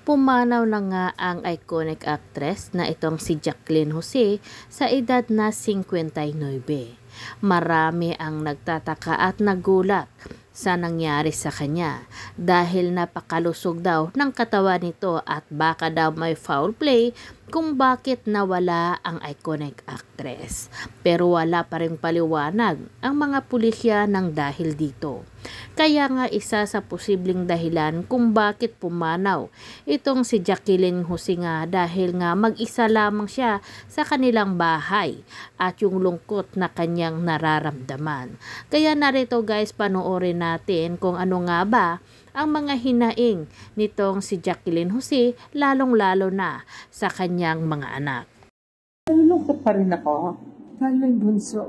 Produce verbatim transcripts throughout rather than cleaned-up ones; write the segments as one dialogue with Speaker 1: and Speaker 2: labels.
Speaker 1: Pumanaw na nga ang iconic actress na itong si Jacqueline Jose sa edad na fifty-nine. Marami ang nagtataka at nagulat sa nangyari sa kanya dahil napakalusog daw ng katawan nito at baka daw may foul play kung bakit nawala ang iconic actress. Pero wala pa ring paliwanag ang mga pulisya ng dahil dito. Kaya nga isa sa posibleng dahilan kung bakit pumanaw itong si Jacqueline Jose nga dahil nga mag-isa lamang siya sa kanilang bahay at yung lungkot na kanyang nararamdaman. Kaya narito guys, panoorin natin kung ano nga ba ang mga hinaing nitong si Jacqueline Jose, lalong-lalo na sa kanyang mga anak.
Speaker 2: Nalulungkot pa rin ako. Lalo yung bunso.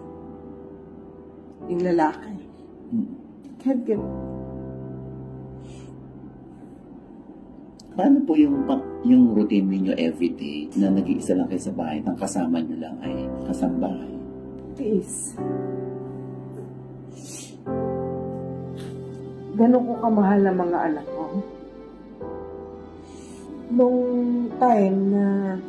Speaker 2: Yung lalaki. Can't get...
Speaker 3: Paano po yung, yung routine ninyo everyday na nag-iisa lang kayo sa bahay, ang kasama nyo lang ay kasambahay?
Speaker 2: Tiis. Ganun ko kamahal ng mga anak ko. Nung time na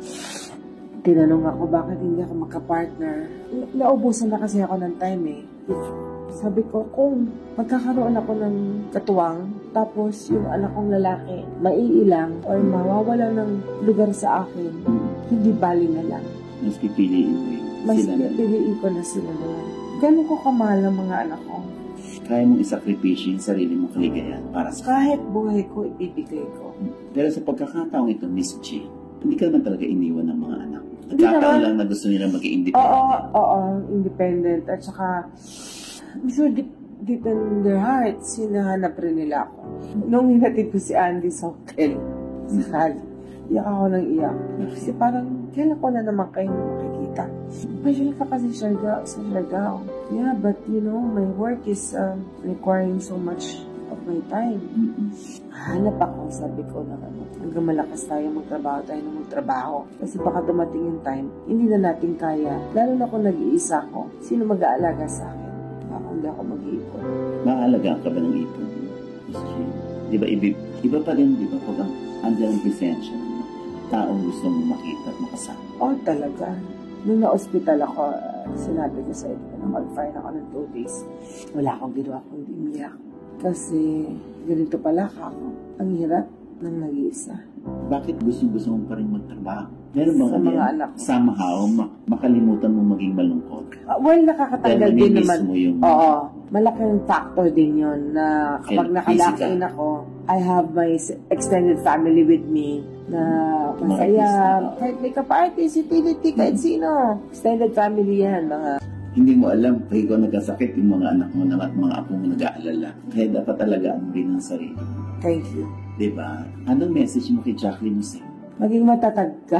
Speaker 2: tinanong ako bakit hindi ako magka-partner, naubusan na kasi ako ng time eh. Sabi ko, kung magkakaroon ako ng katuwang, tapos yung anak kong lalaki, maiilang or mawawala ng lugar sa akin, hindi bali na lang.
Speaker 3: Mas pipiliin mo yun.
Speaker 2: Mas pipiliin ko na sila naman. Ganun ko kamahal ng mga anak ko.
Speaker 3: Kaya mong isakripisyo yung sarili mong kaligayahan para sa...
Speaker 2: Kahit buhay ko, ibibigay ko.
Speaker 3: Pero sa pagkakataong ito, Miss G, hindi ka naman talaga iniwan ng mga anak. Nagkataon lang na gusto nila maging independent.
Speaker 2: Oo, oo, independent. At saka, I'm sure deep, deep in their hearts, hinahanap rin nila ako. Nung hinatid ko si Andy sa hotel, sa Cali, iyak ako ng iyak. Kasi parang, kailan ko na naman kayo makikita. Special ka kasi Siargao, sa Siargao. Yeah, but you know, my work is um, requiring so much of my time.
Speaker 3: Mm-hmm.
Speaker 2: Hanap ako, sabi ko na ano, hanggang malakas tayo magtrabaho tayo na magtrabaho. Kasi baka dumating yung time, hindi na natin kaya. Lalo na kung nag-iisa ko, sino mag-aalaga sa akin? Baka hindi ako mag-iipon.
Speaker 3: Maalagaan ka ba ng ipon, Miss G? Di ba, iba, iba pa rin, di ba, pag ang andyan ang presensya ng taong gusto mong makita at makasama?
Speaker 2: Oh, talaga. Nung na-hospital ako, uh, sinabi ko sa ito, na-confine ako ng two days. Wala akong ginawa kundi umiyak. Kasi ganito pala ka ako. Ang hirap ng nag-iisa.
Speaker 3: Bakit gusto-gusto mo pa rin magtrabaho? Meron bang
Speaker 2: sa mga yan, anak ko.
Speaker 3: Somehow, ma- makalimutan mo maging malungkot?
Speaker 2: Uh, well, nakakatanggal din naman.
Speaker 3: Mo yung...
Speaker 2: Oo. Malaking factor din yun na kapag nakalakin ako, I have my extended family with me na masaya. Kahit may ka-parties, utility, kahit sino. Extended family yan, mga...
Speaker 3: Hindi mo alam, kaya ikaw nagkasakit, yung mga anak mo na at mga apo mo nag-aalala. Kaya dapat talaga ang rin ang sarili.
Speaker 2: Thank you.
Speaker 3: Diba? Anong message mo kay Jacqueline Jose?
Speaker 2: Maging matatag ka.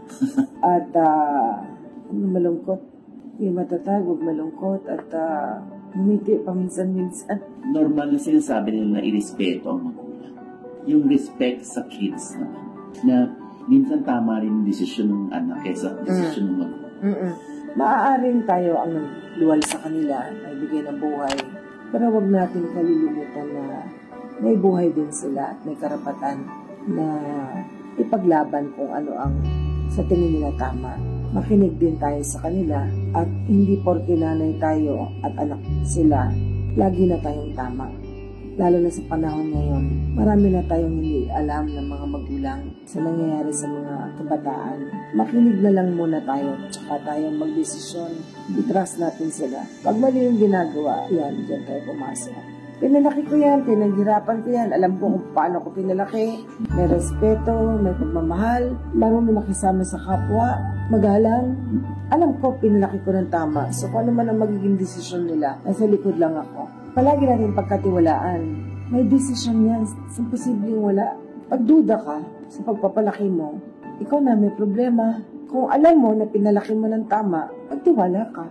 Speaker 2: At, uh, malungkot. Maging matatag, huwag malungkot. At, uh, humiti paminsan-minsan.
Speaker 3: Normal na sinasabi nila na irespeto ang magulang. Yung respect sa kids naman. Na minsan tama rin yung desisyon ng anak kaysa desisyon mm. ng magulang.
Speaker 2: Mm-mm. Maaaring tayo ang luwal sa kanila, nagbigay ng buhay. Pero wag natin kalilimutan na may buhay din sila at may karapatan na ipaglaban kung ano ang sa tingin nila tama. Makinig din tayo sa kanila at hindi porke nanay tayo at anak sila, lagi na tayong tama. Lalo na sa panahon ngayon, marami na tayong hindi alam ng mga magulang sa nangyayari sa mga kabataan. Makinig na lang muna tayo, tsaka tayong magdesisyon. I-trust natin sila. Pag mali yung ginagawa, yan, dyan tayo pumasok. Pinalaki ko yan, pinaghirapan ko yan, alam ko kung paano ko pinalaki. May respeto, may pagmamahal, marunong makisama sa kapwa, magalang. Alam ko, pinalaki ko ng tama. So kung ano man ang magiging desisyon nila, nasa likod lang ako. Palagi natin pagkatiwalaan. May desisyon yan. Imposibleng wala. Pagduda ka sa pagpapalaki mo, ikaw na may problema. Kung alam mo na pinalaki mo ng tama, pagtiwala ka.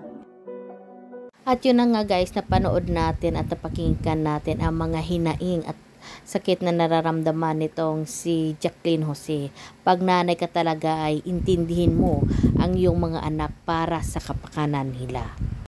Speaker 1: At yun na nga guys, napanood natin at napakinggan natin ang mga hinaing at sakit na nararamdaman nitong si Jacqueline Jose. Pag nanay ka talaga ay intindihin mo ang iyong mga anak para sa kapakanan nila.